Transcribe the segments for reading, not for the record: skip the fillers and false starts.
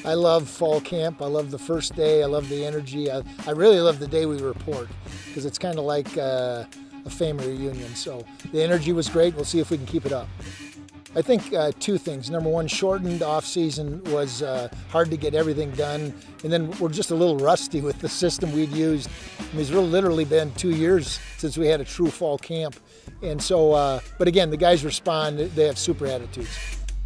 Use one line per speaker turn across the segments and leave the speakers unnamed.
I love fall camp. I love the first day. I love the energy. I really love the day we report because it's kind of like a family reunion. So the energy was great. We'll see if we can keep it up. I think two things. Number one, shortened off season was hard to get everything done. And then we're just a little rusty with the system we'd used. I mean, it's really literally been 2 years since we had a true fall camp. And so, but again, the guys respond. They have super attitudes.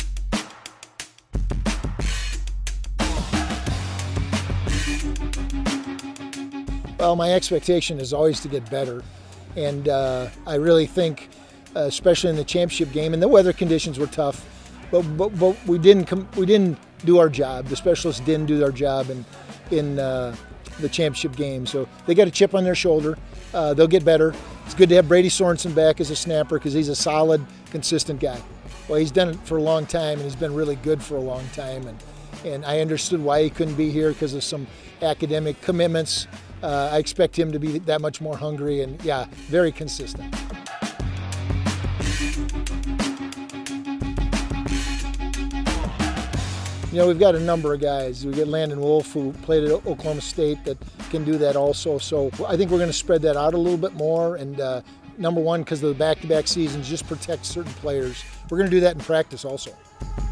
Well, my expectation is always to get better, and I really think, especially in the championship game, and the weather conditions were tough, but we didn't do our job. The specialists didn't do their job in the championship game, so they got a chip on their shoulder. They'll get better. It's good to have Brady Sorensen back as a snapper because he's a solid, consistent guy. Well, he's done it for a long time, and he's been really good for a long time, and I understood why he couldn't be here because of some academic commitments. I expect him to be that much more hungry and, yeah, very consistent. You know, we've got a number of guys. We get Landon Wolf, who played at Oklahoma State, that can do that also. So I think we're going to spread that out a little bit more. And number one, because of the back-to-back seasons, just protect certain players. We're going to do that in practice also.